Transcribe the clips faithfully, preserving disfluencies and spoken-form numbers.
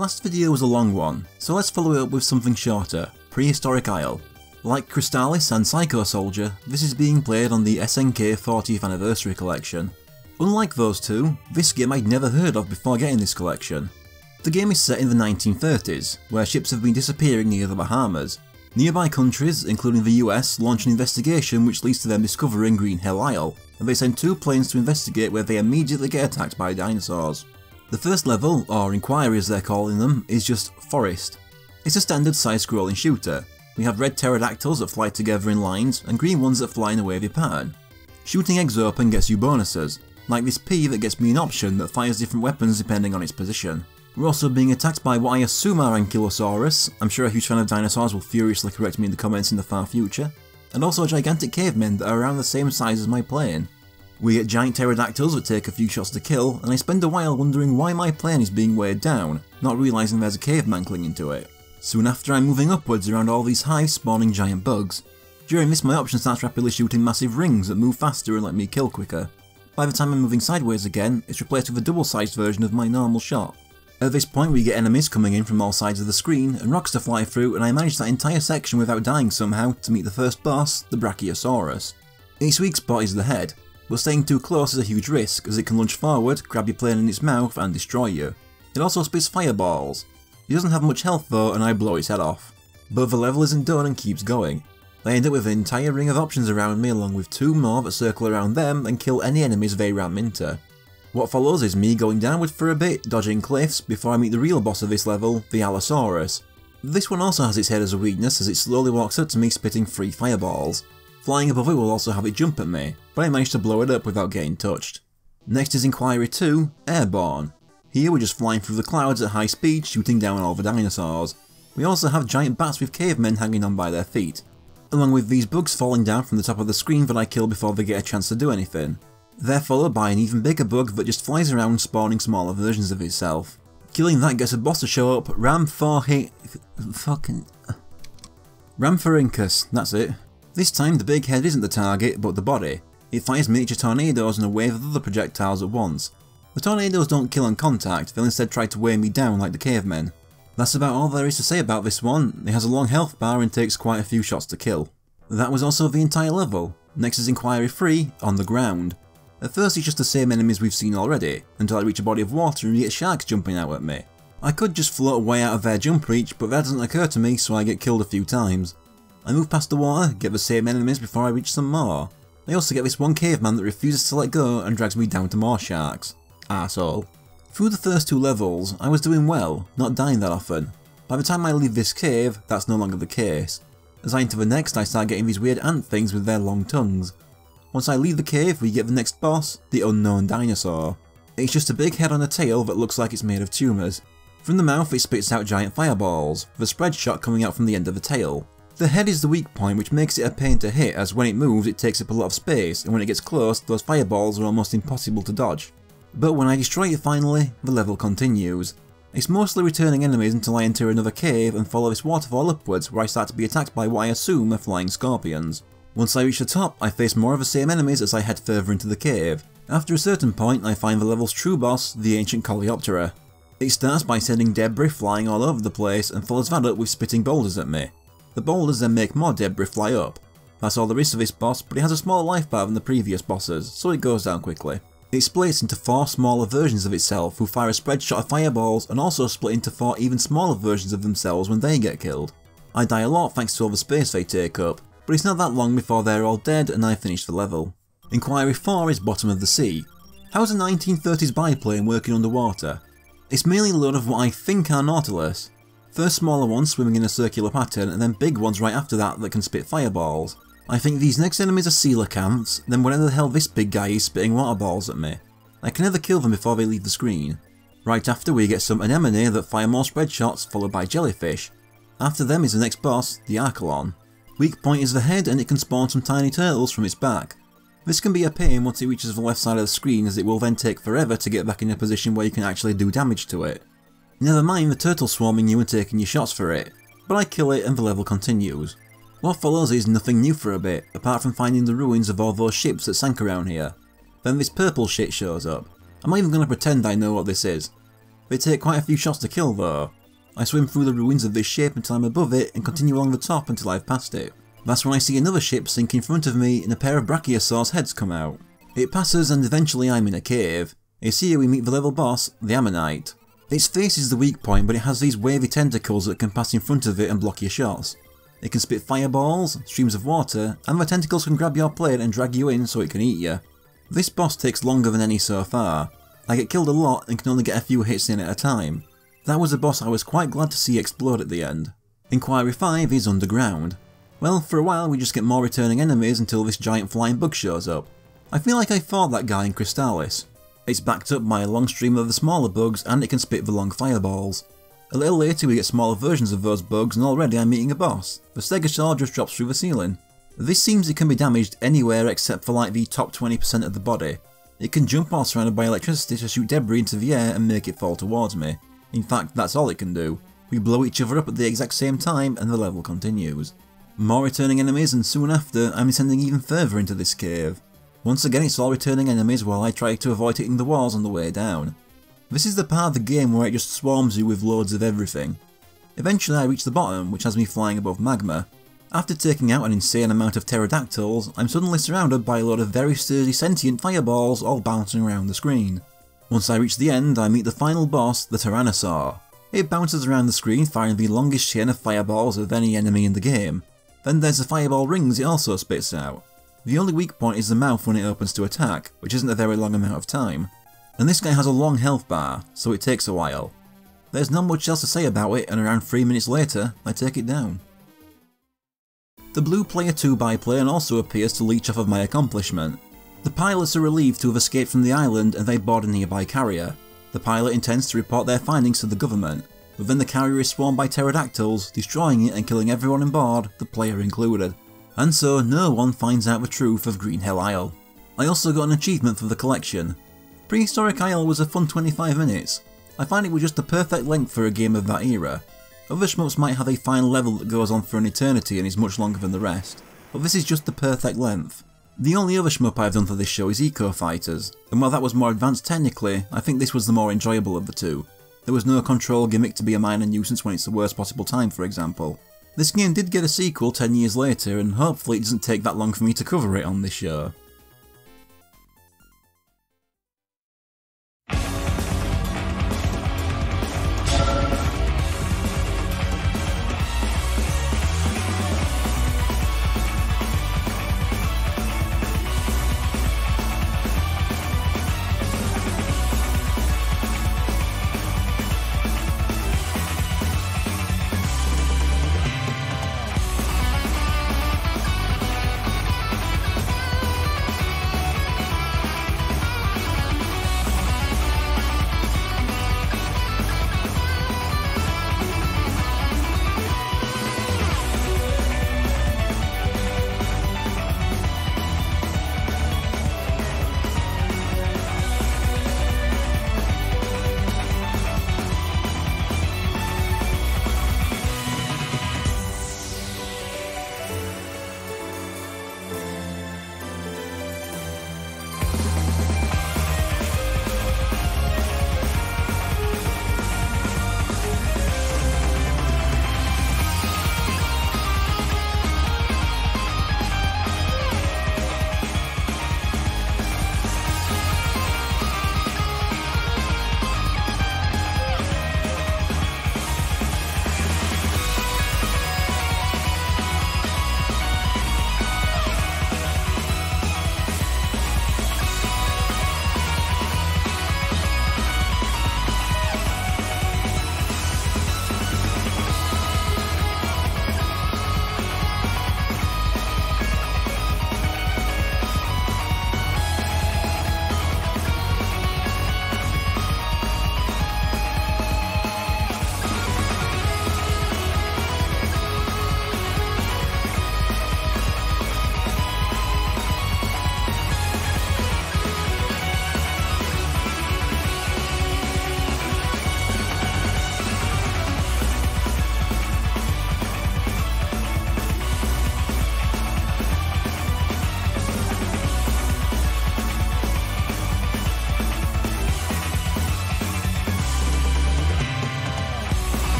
Last video was a long one, so let's follow it up with something shorter, Prehistoric Isle. Like Crystallis and Psycho Soldier, this is being played on the S N K fortieth Anniversary Collection. Unlike those two, this game I'd never heard of before getting this collection. The game is set in the nineteen thirties, where ships have been disappearing near the Bahamas. Nearby countries, including the U S, launch an investigation which leads to them discovering Green Hill Isle, and they send two planes to investigate where they immediately get attacked by dinosaurs. The first level, or Inquiry as they're calling them, is just Forest. It's a standard side-scrolling shooter. We have red pterodactyls that fly together in lines, and green ones that fly in a wavy pattern. Shooting eggs open gets you bonuses, like this pea that gets me an option that fires different weapons depending on its position. We're also being attacked by what I assume are Ankylosaurus. I'm sure a huge fan of dinosaurs will furiously correct me in the comments in the far future, and also gigantic cavemen that are around the same size as my plane. We get giant pterodactyls that take a few shots to kill, and I spend a while wondering why my plane is being weighed down, not realising there's a caveman clinging to it. Soon after I'm moving upwards around all these hives spawning giant bugs. During this my option starts rapidly shooting massive rings that move faster and let me kill quicker. By the time I'm moving sideways again, it's replaced with a double-sized version of my normal shot. At this point we get enemies coming in from all sides of the screen, and rocks to fly through, and I manage that entire section without dying somehow to meet the first boss, the Brachiosaurus. Its weak spot is the head, but staying too close is a huge risk as it can lunge forward, grab your plane in its mouth and destroy you. It also spits fireballs. It doesn't have much health though, and I blow its head off. But the level isn't done and keeps going. I end up with an entire ring of options around me along with two more that circle around them and kill any enemies they ram into. What follows is me going downward for a bit, dodging cliffs, before I meet the real boss of this level, the Allosaurus. This one also has its head as a weakness as it slowly walks up to me spitting free fireballs. Flying above it will also have it jump at me, but I managed to blow it up without getting touched. Next is Inquiry two, Airborne. Here we're just flying through the clouds at high speed, shooting down all the dinosaurs. We also have giant bats with cavemen hanging on by their feet, along with these bugs falling down from the top of the screen that I kill before they get a chance to do anything. They're followed by an even bigger bug that just flies around spawning smaller versions of itself. Killing that gets a boss to show up, Ramphorhi... fucking... Rhamphorhynchus, that's it. This time the big head isn't the target, but the body. It fires miniature tornadoes and a wave of other projectiles at once. The tornadoes don't kill on contact, they'll instead try to weigh me down like the cavemen. That's about all there is to say about this one. It has a long health bar and takes quite a few shots to kill. That was also the entire level. Next is Inquiry three, On the Ground. At first it's just the same enemies we've seen already, until I reach a body of water and get sharks jumping out at me. I could just float way out of their jump reach, but that doesn't occur to me, so I get killed a few times. I move past the water, get the same enemies before I reach some more. I also get this one caveman that refuses to let go and drags me down to more sharks. Arsehole. Through the first two levels, I was doing well, not dying that often. By the time I leave this cave, that's no longer the case. As I enter the next, I start getting these weird ant things with their long tongues. Once I leave the cave, we get the next boss, the Unknown Dinosaur. It's just a big head on a tail that looks like it's made of tumours. From the mouth it spits out giant fireballs, with a spread shot coming out from the end of the tail. The head is the weak point, which makes it a pain to hit as when it moves it takes up a lot of space, and when it gets close those fireballs are almost impossible to dodge. But when I destroy it finally, the level continues. It's mostly returning enemies until I enter another cave and follow this waterfall upwards where I start to be attacked by what I assume are flying scorpions. Once I reach the top, I face more of the same enemies as I head further into the cave. After a certain point I find the level's true boss, the ancient Coleoptera. It starts by sending debris flying all over the place and follows that up with spitting boulders at me. The boulders then make more debris fly up. That's all there is to this boss, but it has a smaller life bar than the previous bosses, so it goes down quickly. It splits into four smaller versions of itself who fire a spread shot of fireballs and also split into four even smaller versions of themselves when they get killed. I die a lot thanks to all the space they take up, but it's not that long before they're all dead and I finish the level. Inquiry four is Bottom of the Sea. How's a nineteen thirties biplane working underwater? It's mainly a load of what I think are Nautilus. First smaller ones swimming in a circular pattern and then big ones right after that that can spit fireballs. I think these next enemies are coelacanths, then whatever the hell this big guy is spitting water balls at me. I can never kill them before they leave the screen. Right after we get some anemone that fire more spread shots followed by jellyfish. After them is the next boss, the Archelon. Weak point is the head and it can spawn some tiny turtles from its back. This can be a pain once it reaches the left side of the screen as it will then take forever to get back in a position where you can actually do damage to it. Never mind the turtle swarming you and taking your shots for it, but I kill it and the level continues. What follows is nothing new for a bit, apart from finding the ruins of all those ships that sank around here. Then this purple shit shows up. I'm not even going to pretend I know what this is. They take quite a few shots to kill though. I swim through the ruins of this ship until I'm above it and continue along the top until I've passed it. That's when I see another ship sink in front of me and a pair of brachiosaurs' heads come out. It passes and eventually I'm in a cave. It's here we meet the level boss, the Ammonite. Its face is the weak point, but it has these wavy tentacles that can pass in front of it and block your shots. It can spit fireballs, streams of water, and the tentacles can grab your plate and drag you in so it can eat you. This boss takes longer than any so far. I get killed a lot and can only get a few hits in at a time. That was a boss I was quite glad to see explode at the end. Inquiry five is underground. Well, for a while we just get more returning enemies until this giant flying bug shows up. I feel like I fought that guy in Crystallis. It's backed up by a long stream of the smaller bugs and it can spit the long fireballs. A little later we get smaller versions of those bugs and already I'm meeting a boss. The Stegosaur just drops through the ceiling. This seems it can be damaged anywhere except for like the top twenty percent of the body. It can jump while surrounded by electricity to shoot debris into the air and make it fall towards me. In fact, that's all it can do. We blow each other up at the exact same time and the level continues. More returning enemies and soon after I'm descending even further into this cave. Once again it's all returning enemies while I try to avoid hitting the walls on the way down. This is the part of the game where it just swarms you with loads of everything. Eventually I reach the bottom, which has me flying above magma. After taking out an insane amount of pterodactyls, I'm suddenly surrounded by a load of very sturdy sentient fireballs all bouncing around the screen. Once I reach the end, I meet the final boss, the Tyrannosaur. It bounces around the screen firing the longest chain of fireballs of any enemy in the game. Then there's the fireball rings it also spits out. The only weak point is the mouth when it opens to attack, which isn't a very long amount of time. And this guy has a long health bar, so it takes a while. There's not much else to say about it, and around three minutes later, I take it down. The blue player two biplane also appears to leech off of my accomplishment. The pilots are relieved to have escaped from the island and they board a nearby carrier. The pilot intends to report their findings to the government, but then the carrier is swarmed by pterodactyls, destroying it and killing everyone on board, the player included. And so no one finds out the truth of Green Hell Isle. I also got an achievement for the collection. Prehistoric Isle was a fun twenty-five minutes. I find it was just the perfect length for a game of that era. Other shmups might have a final level that goes on for an eternity and is much longer than the rest, but this is just the perfect length. The only other shmup I've done for this show is Eco Fighters, and while that was more advanced technically, I think this was the more enjoyable of the two. There was no control gimmick to be a minor nuisance when it's the worst possible time, for example. This game did get a sequel ten years later, and hopefully it doesn't take that long for me to cover it on this show.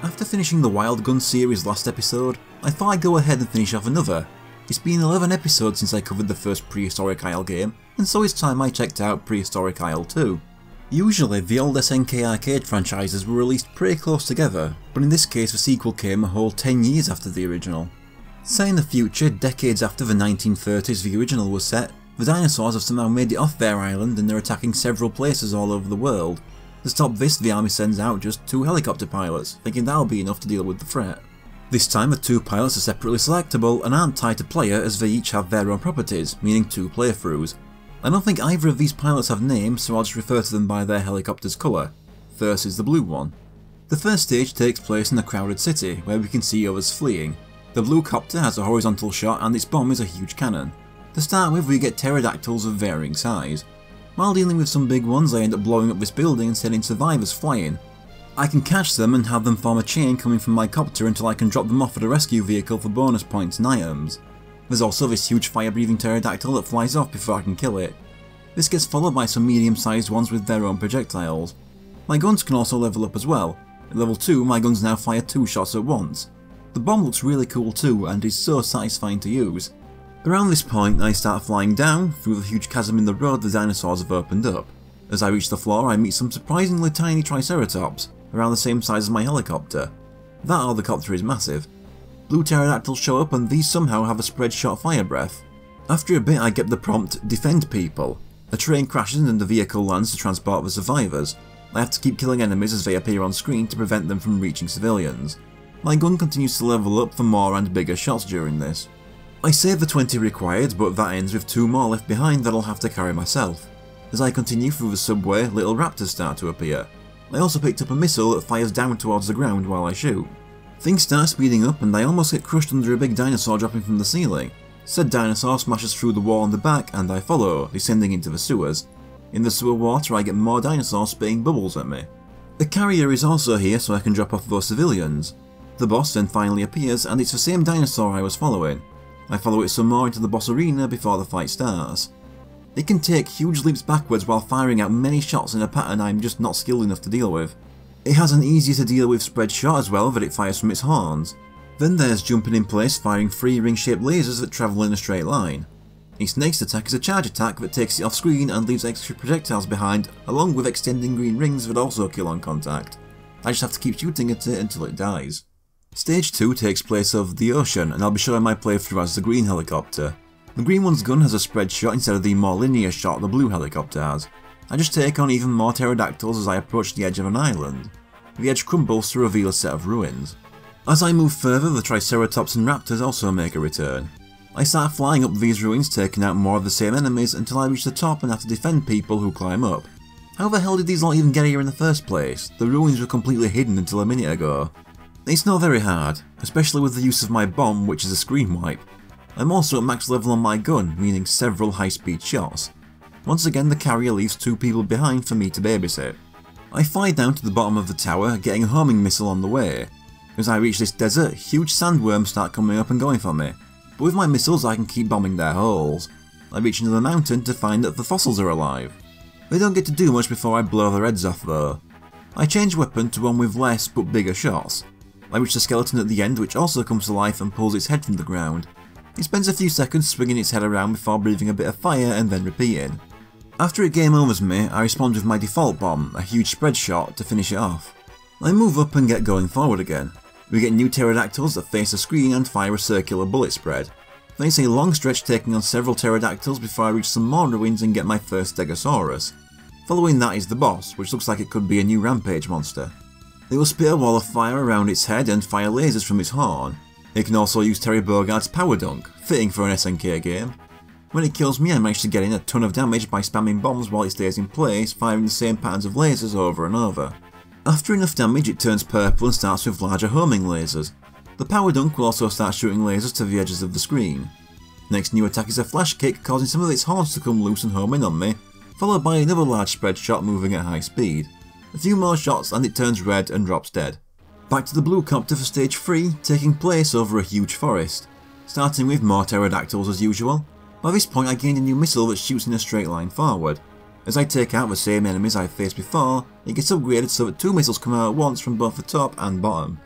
After finishing the Wild Gun series last episode, I thought I'd go ahead and finish off another. It's been eleven episodes since I covered the first Prehistoric Isle game, and so it's time I checked out Prehistoric Isle two. Usually the old S N K arcade franchises were released pretty close together, but in this case the sequel came a whole ten years after the original. Set in the future, decades after the nineteen thirties the original was set, the dinosaurs have somehow made it off their island and they're attacking several places all over the world. To stop this, the army sends out just two helicopter pilots, thinking that'll be enough to deal with the threat. This time the two pilots are separately selectable and aren't tied to player as they each have their own properties, meaning two playthroughs. I don't think either of these pilots have names, so I'll just refer to them by their helicopter's colour. First is the blue one. The first stage takes place in a crowded city, where we can see others fleeing. The blue copter has a horizontal shot and its bomb is a huge cannon. To start with, we get pterodactyls of varying size. While dealing with some big ones, I end up blowing up this building and sending survivors flying. I can catch them and have them form a chain coming from my copter until I can drop them off at a rescue vehicle for bonus points and items. There's also this huge fire-breathing pterodactyl that flies off before I can kill it. This gets followed by some medium-sized ones with their own projectiles. My guns can also level up as well. At level two, my guns now fire two shots at once. The bomb looks really cool too and is so satisfying to use. Around this point, I start flying down through the huge chasm in the road the dinosaurs have opened up. As I reach the floor, I meet some surprisingly tiny triceratops, around the same size as my helicopter. That helicopter is massive. Blue pterodactyls show up and these somehow have a spread shot fire breath. After a bit I get the prompt, defend people. A train crashes and the vehicle lands to transport the survivors. I have to keep killing enemies as they appear on screen to prevent them from reaching civilians. My gun continues to level up for more and bigger shots during this. I save the twenty required, but that ends with two more left behind that I'll have to carry myself. As I continue through the subway, little raptors start to appear. I also picked up a missile that fires down towards the ground while I shoot. Things start speeding up and I almost get crushed under a big dinosaur dropping from the ceiling. Said dinosaur smashes through the wall on the back and I follow, descending into the sewers. In the sewer water I get more dinosaurs spitting bubbles at me. The carrier is also here so I can drop off those civilians. The boss then finally appears and it's the same dinosaur I was following. I follow it some more into the boss arena before the fight starts. It can take huge leaps backwards while firing out many shots in a pattern I'm just not skilled enough to deal with. It has an easier to deal with spread shot as well that it fires from its horns. Then there's jumping in place firing three ring-shaped lasers that travel in a straight line. Its next attack is a charge attack that takes it off screen and leaves extra projectiles behind, along with extending green rings that also kill on contact. I just have to keep shooting at it until it dies. Stage two takes place over the ocean and I'll be showing my playthrough as the green helicopter. The green one's gun has a spread shot instead of the more linear shot the blue helicopter has. I just take on even more pterodactyls as I approach the edge of an island. The edge crumbles to reveal a set of ruins. As I move further, the triceratops and raptors also make a return. I start flying up these ruins, taking out more of the same enemies until I reach the top and have to defend people who climb up. How the hell did these lot even get here in the first place? The ruins were completely hidden until a minute ago. It's not very hard, especially with the use of my bomb, which is a screen wipe. I'm also at max level on my gun, meaning several high-speed shots. Once again the carrier leaves two people behind for me to babysit. I fly down to the bottom of the tower, getting a homing missile on the way. As I reach this desert, huge sandworms start coming up and going for me, but with my missiles I can keep bombing their holes. I reach into the mountain to find that the fossils are alive. They don't get to do much before I blow their heads off though. I change weapon to one with less but bigger shots. I reach the skeleton at the end, which also comes to life and pulls its head from the ground. It spends a few seconds swinging its head around before breathing a bit of fire and then repeating. After it game overs me, I respond with my default bomb, a huge spread shot, to finish it off. I move up and get going forward again. We get new pterodactyls that face the screen and fire a circular bullet spread. Then it's a long stretch taking on several pterodactyls before I reach some more ruins and get my first stegosaurus. Following that is the boss, which looks like it could be a new rampage monster. It will spit a wall of fire around its head and fire lasers from its horn. It can also use Terry Bogart's power dunk, fitting for an S N K game. When it kills me I manage to get in a ton of damage by spamming bombs while it stays in place, firing the same patterns of lasers over and over. After enough damage it turns purple and starts with larger homing lasers. The power dunk will also start shooting lasers to the edges of the screen. Next new attack is a flash kick, causing some of its horns to come loose and home in on me, followed by another large spread shot moving at high speed. A few more shots and it turns red and drops dead. Back to the blue copter for stage three, taking place over a huge forest. Starting with more pterodactyls as usual. By this point I gained a new missile that shoots in a straight line forward. As I take out the same enemies I've faced before, it gets upgraded so that two missiles come out at once from both the top and bottom.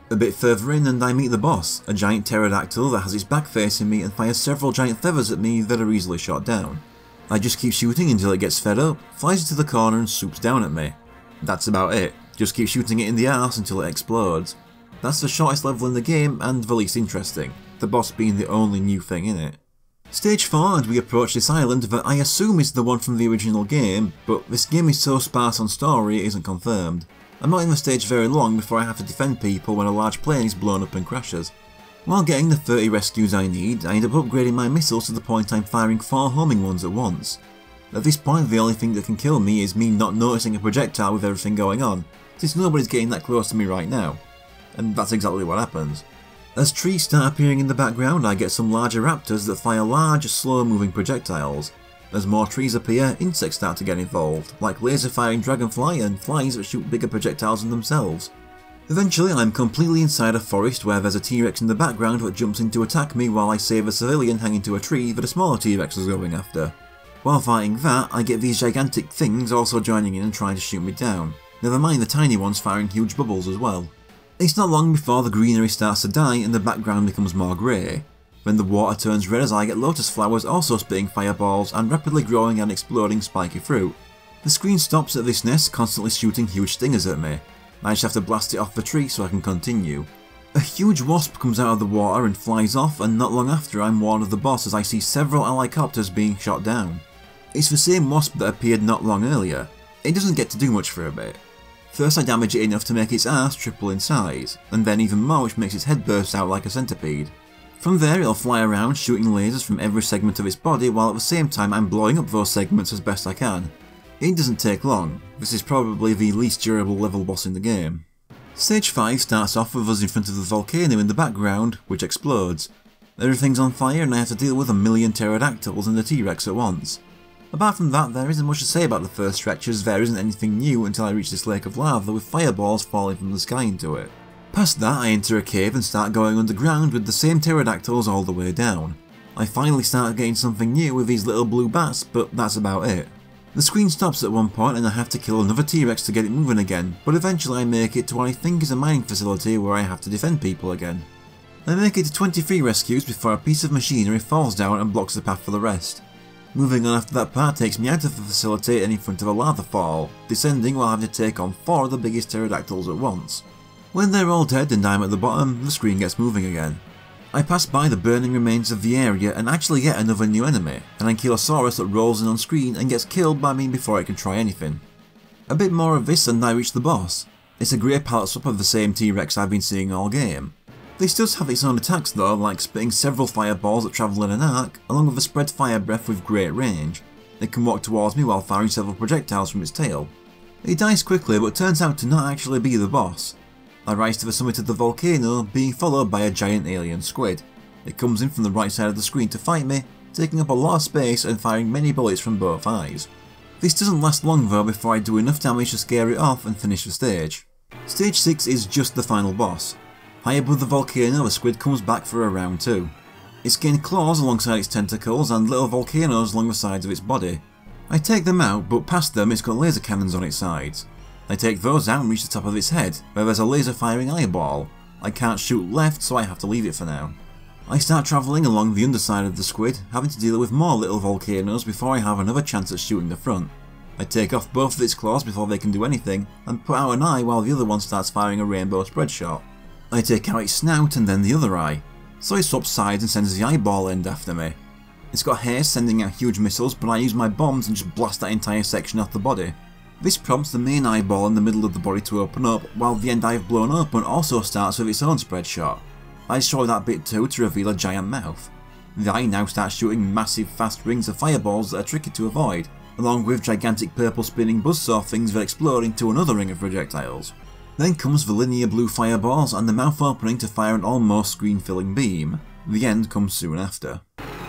A bit further in and I meet the boss, a giant pterodactyl that has its back facing me and fires several giant feathers at me that are easily shot down. I just keep shooting until it gets fed up, flies into the corner and swoops down at me. That's about it, just keep shooting it in the arse until it explodes. That's the shortest level in the game and the least interesting, the boss being the only new thing in it. Stage four and we approach this island that I assume is the one from the original game, but this game is so sparse on story it isn't confirmed. I'm not in the stage very long before I have to defend people when a large plane is blown up and crashes. While getting the thirty rescues I need, I end up upgrading my missiles to the point I'm firing four homing ones at once. At this point the only thing that can kill me is me not noticing a projectile with everything going on, since nobody's getting that close to me right now. And that's exactly what happens. As trees start appearing in the background, I get some larger raptors that fire large, slow-moving projectiles. As more trees appear, insects start to get involved, like laser-firing dragonfly and flies that shoot bigger projectiles than themselves. Eventually I'm completely inside a forest where there's a T-Rex in the background that jumps in to attack me while I save a civilian hanging to a tree that a smaller T-Rex is going after. While fighting that, I get these gigantic things also joining in and trying to shoot me down, never mind the tiny ones firing huge bubbles as well. It's not long before the greenery starts to die and the background becomes more grey. Then the water turns red as I get lotus flowers also spitting fireballs and rapidly growing and exploding spiky fruit. The screen stops at this nest constantly shooting huge stingers at me. I just have to blast it off the tree so I can continue. A huge wasp comes out of the water and flies off, and not long after I'm warned of the boss as I see several helicopters being shot down. It's the same wasp that appeared not long earlier. It doesn't get to do much for a bit. First I damage it enough to make its arse triple in size, and then even more which makes its head burst out like a centipede. From there it'll fly around shooting lasers from every segment of its body while at the same time I'm blowing up those segments as best I can. It doesn't take long, this is probably the least durable level boss in the game. Stage five starts off with us in front of the volcano in the background, which explodes. Everything's on fire and I have to deal with a million pterodactyls and a T-Rex at once. Apart from that, there isn't much to say about the first stretch as there isn't anything new until I reach this lake of lava with fireballs falling from the sky into it. Past that I enter a cave and start going underground with the same pterodactyls all the way down. I finally start getting something new with these little blue bats, but that's about it. The screen stops at one point and I have to kill another T-Rex to get it moving again, but eventually I make it to what I think is a mining facility where I have to defend people again. I make it to twenty-three rescues before a piece of machinery falls down and blocks the path for the rest. Moving on after that part takes me out of the facility and in front of a lava fall, descending while having to take on four of the biggest pterodactyls at once. When they're all dead and I'm at the bottom, the screen gets moving again. I pass by the burning remains of the area and actually get another new enemy, an Ankylosaurus that rolls in on screen and gets killed by me before I can try anything. A bit more of this and I reach the boss. It's a grey palette swap of the same T-Rex I've been seeing all game. This does have its own attacks though, like spitting several fireballs that travel in an arc, along with a spread fire breath with great range. It can walk towards me while firing several projectiles from its tail. It dies quickly but turns out to not actually be the boss. I rise to the summit of the volcano, being followed by a giant alien squid. It comes in from the right side of the screen to fight me, taking up a lot of space and firing many bullets from both eyes. This doesn't last long though before I do enough damage to scare it off and finish the stage. Stage six is just the final boss. High above the volcano, the squid comes back for a round two. It's gained claws alongside its tentacles and little volcanoes along the sides of its body. I take them out, but past them it's got laser cannons on its sides. I take those out and reach the top of its head, where there's a laser firing eyeball. I can't shoot left, so I have to leave it for now. I start travelling along the underside of the squid, having to deal with more little volcanoes before I have another chance at shooting the front. I take off both of its claws before they can do anything, and put out an eye while the other one starts firing a rainbow spread shot. I take out its snout and then the other eye, so it swaps sides and sends the eyeball end after me. It's got hair sending out huge missiles, but I use my bombs and just blast that entire section off the body. This prompts the main eyeball in the middle of the body to open up, while the end I've blown open also starts with its own spread shot. I destroy that bit too to reveal a giant mouth. The eye now starts shooting massive fast rings of fireballs that are tricky to avoid, along with gigantic purple spinning buzzsaw things that explode into another ring of projectiles. Then comes the linear blue fireballs and the mouth opening to fire an almost screen-filling beam. The end comes soon after.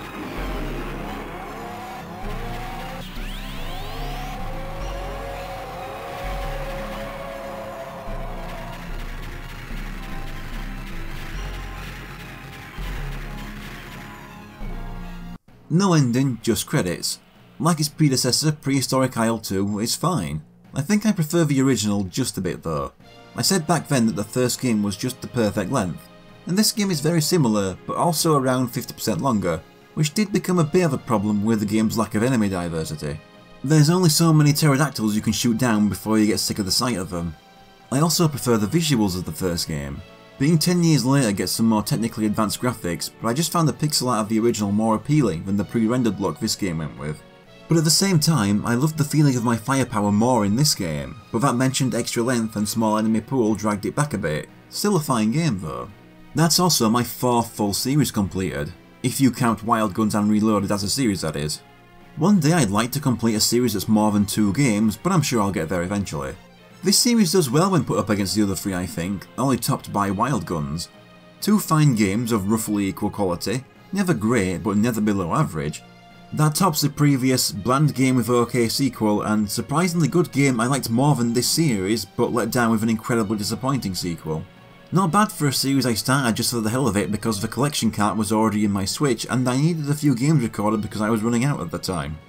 No ending, just credits. Like its predecessor, Prehistoric Isle two is fine. I think I prefer the original just a bit though. I said back then that the first game was just the perfect length, and this game is very similar, but also around fifty percent longer, which did become a bit of a problem with the game's lack of enemy diversity. There's only so many pterodactyls you can shoot down before you get sick of the sight of them. I also prefer the visuals of the first game. Being ten years later gets some more technically advanced graphics, but I just found the pixel art of the original more appealing than the pre-rendered look this game went with. But at the same time, I loved the feeling of my firepower more in this game, but that mentioned extra length and small enemy pool dragged it back a bit. Still a fine game though. That's also my fourth full series completed, if you count Wild Guns and Reloaded as a series that is. One day I'd like to complete a series that's more than two games, but I'm sure I'll get there eventually. This series does well when put up against the other three I think, only topped by Wild Guns. Two fine games of roughly equal quality, never great but never below average. That tops the previous bland game with OK sequel and surprisingly good game I liked more than this series but let down with an incredibly disappointing sequel. Not bad for a series I started just for the hell of it because the collection cart was already in my Switch and I needed a few games recorded because I was running out at the time.